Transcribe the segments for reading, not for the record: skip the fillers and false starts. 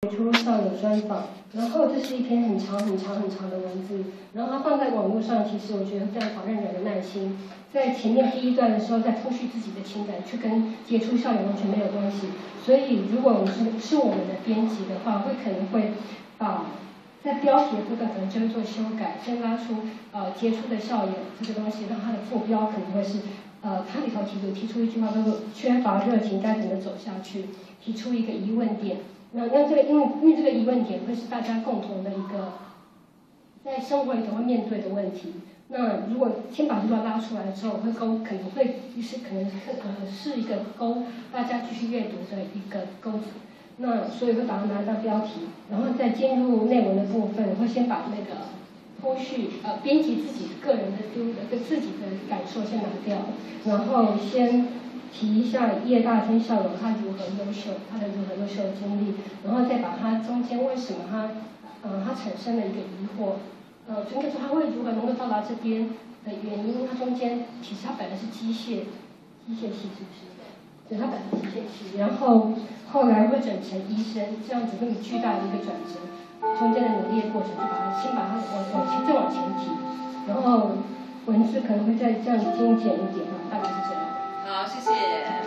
出校友专访，然后这是一篇很长的文字，然后它放在网络上，其实我觉得非常考验人的耐心。在前面第一段的时候，在铺叙自己的情感，却跟杰出校友完全没有关系。所以，如果是我们的编辑的话，可能会把在标题的部分可能就会做修改，先拉出杰出的校友这个东西，让它的副标可能会是它里头提出一句话叫做缺乏热情该怎么走下去，提出一个疑问点。那这个因为这个疑问点会是大家共同的一个在生活里头会面对的问题。那如果先把这段拉出来之后，可能会是一个勾大家继续阅读的一个钩子。那所以会把它拿到标题，然后再进入内文的部分，会先把那个后续编辑自己个人的自己的感受先拿掉，然后先提一下叶大生校友他如何优秀，他的如何优秀的经历，然后再把他中间为什么他产生了一个疑惑，就应该说他会如何能够到达这边的原因，他中间其实他本来是机械系是不是？对，他本来是机械系，然后后来会转成医生，这样子那么巨大的一个转折，中间的努力的过程，就先把它往前提，然后文字可能会再这样精简一点大概是这样。 好，谢谢。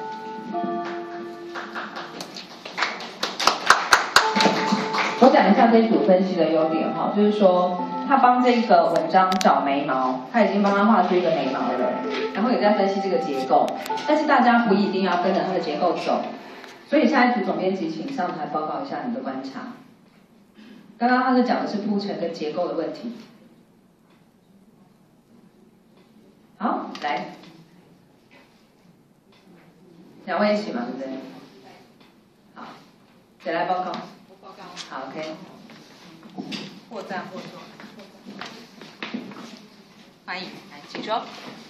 我讲一下这一组分析的优点哈，就是说他帮这个文章找眉毛，他已经帮他画出一个眉毛了，然后也在分析这个结构，但是大家不一定要跟着他的结构走，所以下一组总编辑请上台报告一下你的观察。刚刚他是讲的是铺陈跟结构的问题。好，来，两位一起嘛，对不对？好，谁来报告？ 我报告。 好 ，OK。 或赞或错。欢迎，来，请说。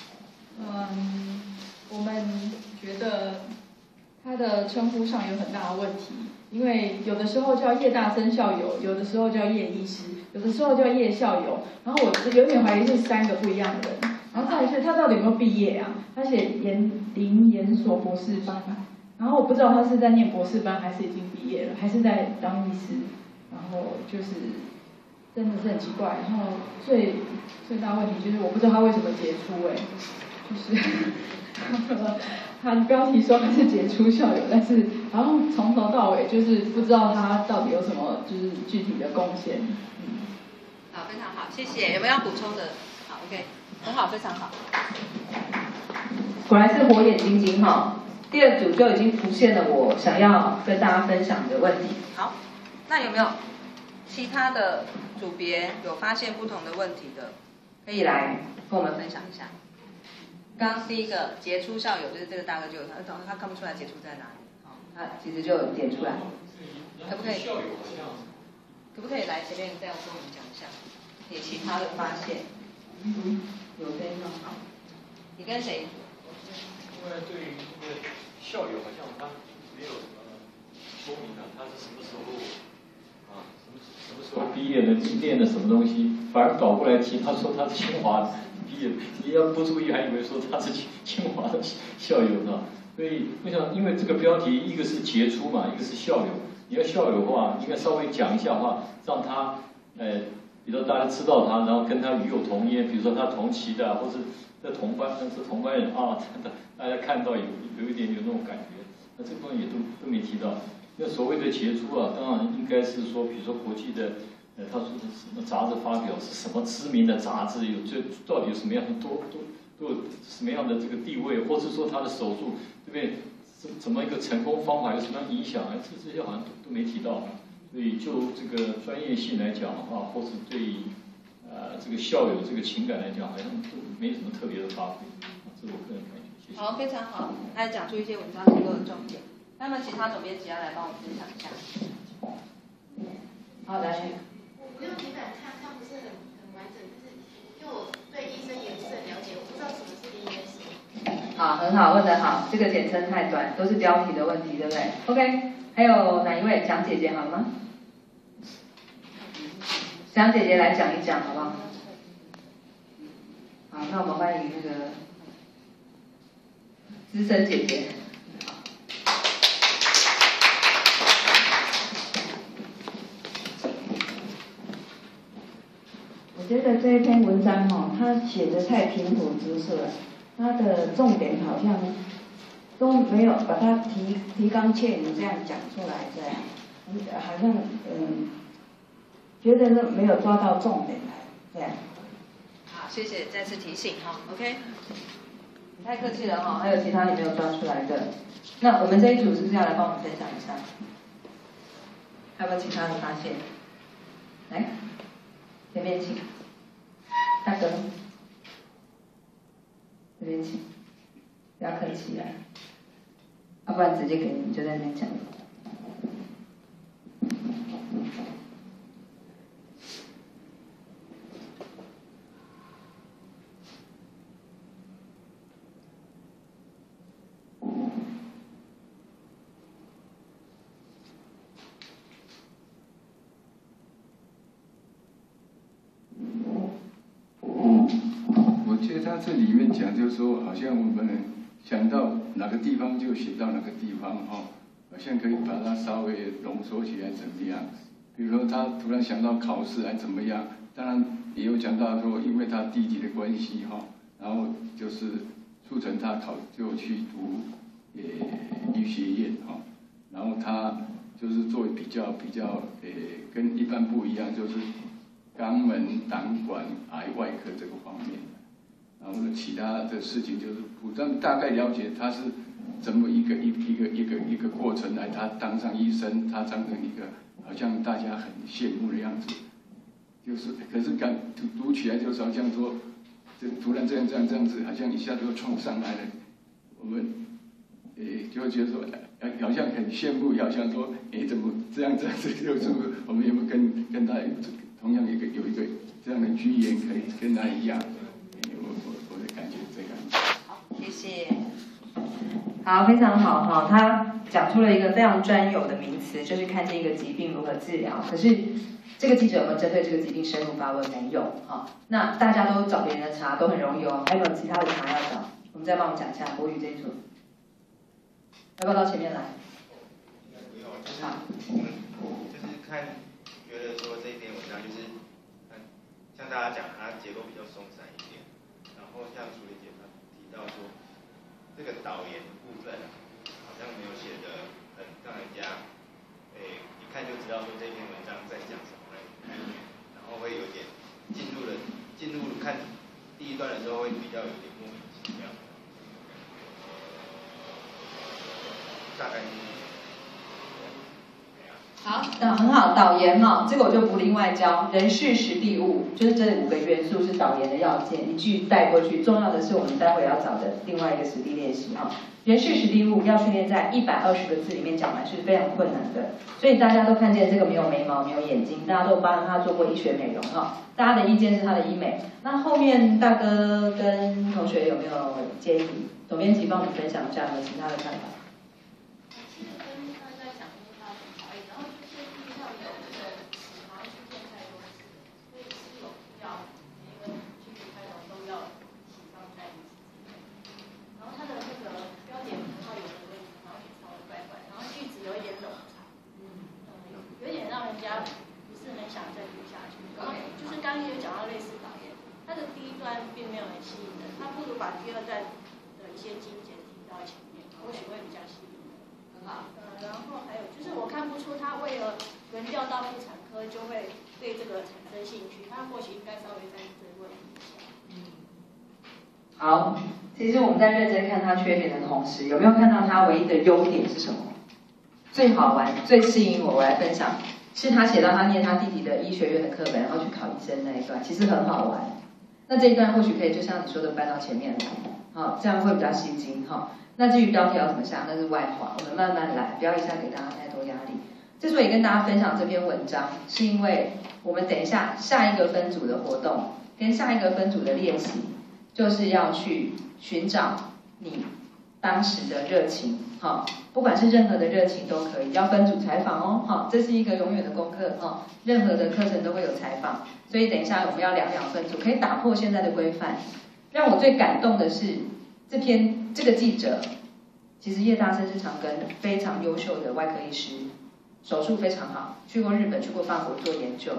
我们觉得他的称呼上有很大的问题，因为有的时候叫叶大生校友，有的时候叫叶医师，有的时候叫叶校友，然后我有点怀疑是3个不一样的人。然后再来是他到底有没有毕业啊？他写林研所博士班，然后我不知道他是在念博士班还是已经毕业了，还是在当医师，然后就是真的是很奇怪。然后最大问题就是我不知道他为什么杰出就是他标题说他是杰出校友，但是然后从头到尾就是不知道他到底有什么就是具体的贡献。 好，非常好，谢谢。有没有要补充的？好 ，OK， 很好，非常好。 果然是火眼金睛哈。第二组就已经浮现了我想要跟大家分享的问题。 好，那有没有其他的组别有发现不同的问题的， 可以来跟我们分享一下？刚刚第一个杰出校友，就是这个大哥就他看不出来杰出在哪里，好， 他其实就有点出来。 可不可以？可不可以来前面再跟我们讲一下你其他的发现？ 有非常好。 你跟谁？ 因为对于那个校友，好像他没有什么说明他是什么时候什么时候毕业的，练的什么东西，反而倒过来提，他说他是清华毕业，你要不注意还以为说他是清华的校友是吧？所以我想，因为这个标题一个是杰出嘛，一个是校友，你要校友的话，应该稍微讲一下的话，让他比如说大家知道他，然后跟他与有同焉，比如说他同期的，或是在同班，是同班人啊，真的大家看到有一点有那种感觉，那这个东西也都没提到。那所谓的杰出啊，当然应该是说，比如说国际的，他说的什么杂志发表是什么知名的杂志，到底有什么样的都有什么样的这个地位，或者说他的手术，对不对？怎么一个成功方法有什么样影响？这些好像都没提到。所以就这个专业性来讲的话，或是对这个校友这个情感来讲，好像都没什么特别的发挥。这是我个人感觉。谢谢。 好，非常好，来讲出一些文章结构的重点。那么其他总编辑要来帮我分享一下。 好，来。 我用平板看不是很完整，就是因为我对医生也不是很了解，我不知道什么是DES。 好，很好，问得好，这个简称太短，都是标题的问题，对不对 ？OK， 还有哪一位蒋姐姐好吗？蒋姐姐来讲一讲，好不好？好，那我们欢迎那个资深姐姐。 觉得这一篇文章他写的太平铺直述了，他的重点好像都没有把它提纲挈领这样讲出来，这样，好像觉得是没有抓到重点来，这样。 好，谢谢再次提醒哈 ，OK。 你太客气了哈，还有其他你没有抓出来的，那我们这一组是不是要来帮我们分享一下？还有没有其他的发现？来，前面请，大哥，这边请，不要客气啊，要不然直接给你，就在那边讲。 我觉得他这里面讲，就是说，好像我们想到哪个地方就写到哪个地方，好像可以把它稍微浓缩起来，怎么样？比如说他突然想到考试还怎么样？当然也有讲到说，因为他弟弟的关系，然后就是促成他就去读医学院，然后他就是作为比较跟一般不一样，就是肛门、胆管癌外科这个方面。然后呢，其他的事情就是大概了解他是怎么一个过程来，他当上医生，他当成一个好像大家很羡慕的样子，就是可是读起来就是好像说，就突然这样子，好像一下就冲上来了，我们就会觉得说，好像很羡慕，好像说，怎么这样子，就是我们有没有跟他同样有一个这样的居言，可以跟他一样。我的感觉这样。 好，谢谢。 好，非常好哈，他讲出了一个非常专有的名词，就是看见一个疾病如何治疗。可是这个记者有没有针对这个疾病深入发问？没有哈。那大家都找别人的茬都很容易哦，还有没有其他的茬要找？我们再帮我们讲一下国语这一组，要不要到前面来？ 好，就是看觉得说这一篇文章就是像大家讲，它结构比较松散一点。然后像楚玲姐她提到说，这个导言的部分好像没有写的很让人家一看就知道说这篇文章在讲什么概念，然后会有点进入看第一段的时候会比较有点莫名其妙。大概好，很好，导言这个我就不另外教。人事时地物，就是这5个元素是导言的要件，一句带过去。重要的是我们待会要找的另外一个实地练习人事时地物要训练在120个字里面讲完是非常困难的，所以大家都看见这个没有眉毛，没有眼睛，大家都帮他做过医学美容大家的意见是他的医美。那后面大哥跟同学有没有建议？总编辑帮我们分享一下有没有其他的看法？ 就会对这个产生兴趣，他或许应该稍微再追问一下。 好，其实我们在认真看他缺点的同时，有没有看到他唯一的优点是什么？最好玩、最吸引我来分享，是他写到他念他弟弟的医学院的课本，然后去考医生那一段，其实很好玩。那这一段或许可以就像你说的搬到前面来，这样会比较吸睛那至于标题要怎么下，那是外话，我们慢慢来，不要一下给大家太多压力。之所以跟大家分享这篇文章，是因为我们等一下下一个分组的活动跟下一个分组的练习，就是要去寻找你当时的热情，不管是任何的热情都可以，要分组采访哦，这是一个永远的功课任何的课程都会有采访，所以等一下我们要两分组，可以打破现在的规范。让我最感动的是这个记者，其实叶大生是长庚非常优秀的外科医师。手术非常好，去过日本，去过法国做研究。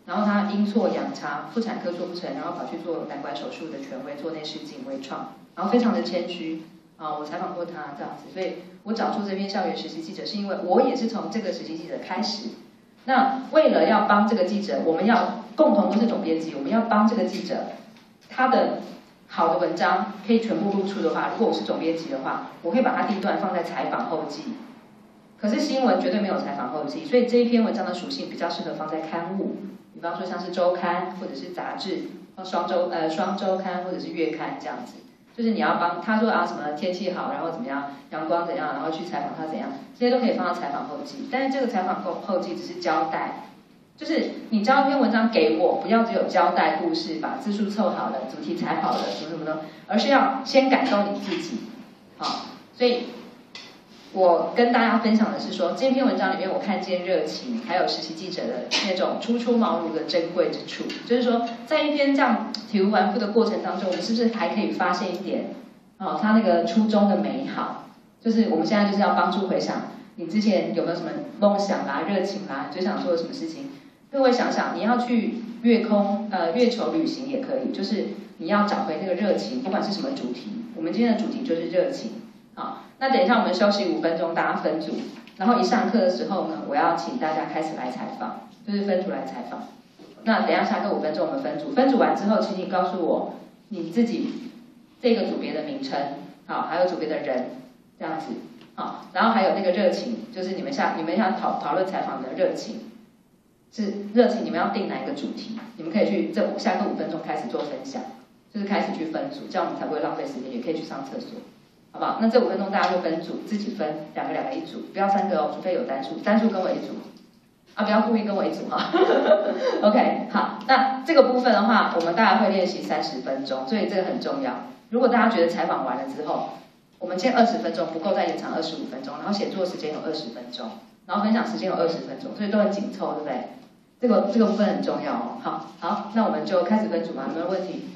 然后他阴错阳差，妇产科做不成，然后跑去做胆管手术的权威，做内视镜微创，然后非常的谦虚啊，我采访过他这样子，所以我找出这篇校园实习记者，是因为我也是从这个实习记者开始。那为了要帮这个记者，我们要共同都是总编辑，我们要帮这个记者，他的好的文章可以全部露出的话，如果我是总编辑的话，我会把它第一段放在采访后记。可是新闻绝对没有采访后记，所以这一篇文章的属性比较适合放在刊物，比方说像是周刊或者是杂志，双周刊或者是月刊这样子。就是你要帮他说啊什么天气好，然后怎么样，阳光怎样，然后去采访他怎样，这些都可以放到采访后记。但是这个采访后记只是交代，就是你交一篇文章给我，不要只有交代故事，把字数凑好了，主题采好了，什么什么的，而是要先感动你自己。好，所以我跟大家分享的是说，这篇文章里面我看见热情，还有实习记者的那种初出茅庐的珍贵之处。就是说，在一篇这样体无完肤的过程当中，我们是不是还可以发现一点，他那个初衷的美好？就是我们现在就是要帮助回想，你之前有没有什么梦想啦、热情啦，最想做的什么事情？各位想想，你要去月球旅行也可以，就是你要找回那个热情，不管是什么主题。我们今天的主题就是热情。好，那等一下我们休息5分钟，大家分组。然后一上课的时候呢，我要请大家开始来采访，就是分组来采访。那等一下下课5分钟我们分组，分组完之后，请你告诉我你自己这个组别的名称，好，还有组别的人，这样子，好，然后还有那个热情，就是你们想讨论采访的热情，是热情，你们要定哪一个主题？你们可以去下课5分钟开始做分享，就是开始去分组，这样我们才不会浪费时间，也可以去上厕所。好不好？那这5分钟大家就分组，自己分2个一组，不要3个哦，除非有单数跟我一组，不要故意跟我一组哈。OK， 好，那这个部分的话，我们大概会练习30分钟，所以这个很重要。如果大家觉得采访完了之后，我们先20分钟，不够再延长25分钟，然后写作时间有20分钟，然后分享时间有20分钟，所以都很紧凑，对不对？这个部分很重要哦。好，那我们就开始分组吧，有没有问题？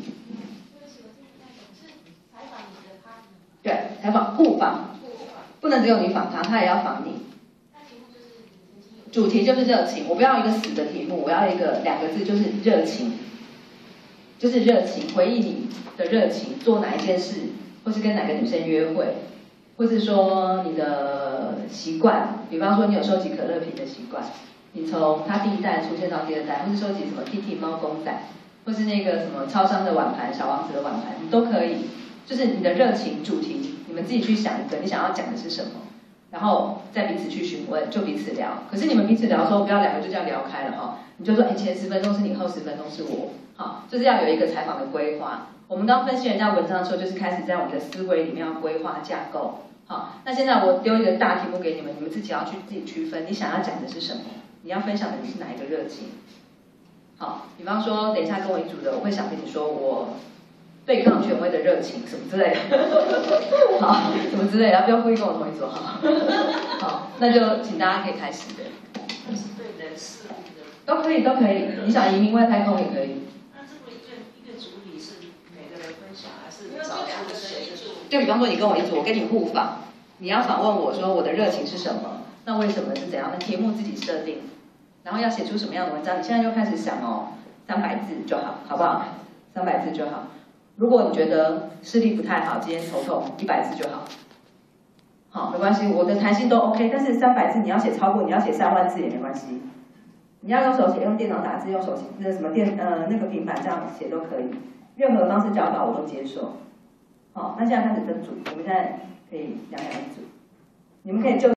对，采访互访，不能只有你访他，他也要访你。主题就是热情，我不要一个死的题目，我要一个2个字，就是热情，就是热情，回忆你的热情，做哪一件事，或是跟哪个女生约会，或是说你的习惯，比方说你有收集可乐瓶的习惯，你从它第1代出现到第2代，或是收集什么 Kitty 猫公仔，或是那个什么超商的碗盘、小王子的碗盘，你都可以。就是你的热情主题，你们自己去想一个，你想要讲的是什么，然后再彼此去询问，就彼此聊。可是你们彼此聊的时候，不要2个就这样聊开了哈，你就说，前10分钟是你，后10分钟是我，好，就是要有一个采访的规划。我们当分析人家文章的时候，就是开始在我们的思维里面要规划架构。好，那现在我丢一个大题目给你们，你们自己要去自己区分，你想要讲的是什么，你要分享的是哪一个热情。好，比方说，等一下跟我一组的，我会想跟你说我对抗权威的热情什么之类的，好，什么之类的，不要故意跟我同一组哈。好，那就请大家可以开始的。 那是对人事物的。 都可以，你想移民外太空也可以。 那这个一个主体是每个人分享，还是找出谁的？ 就比方说你跟我一组，我跟你互访，你要访问我说我的热情是什么，那为什么是怎样？那题目自己设定，然后要写出什么样的文章，你现在就开始想哦，300字就好，好不好？300字就好。如果你觉得视力不太好，今天头痛，100字就好。好，没关系，我的弹性都 OK， 但是300字你要写超过，你要写3万字也没关系。你要用手写，用电脑打字，用手写，那什么那个平板这样写都可以，任何方式教导我都接受。好，那现在开始分组，我们现在可以2一组，你们可以就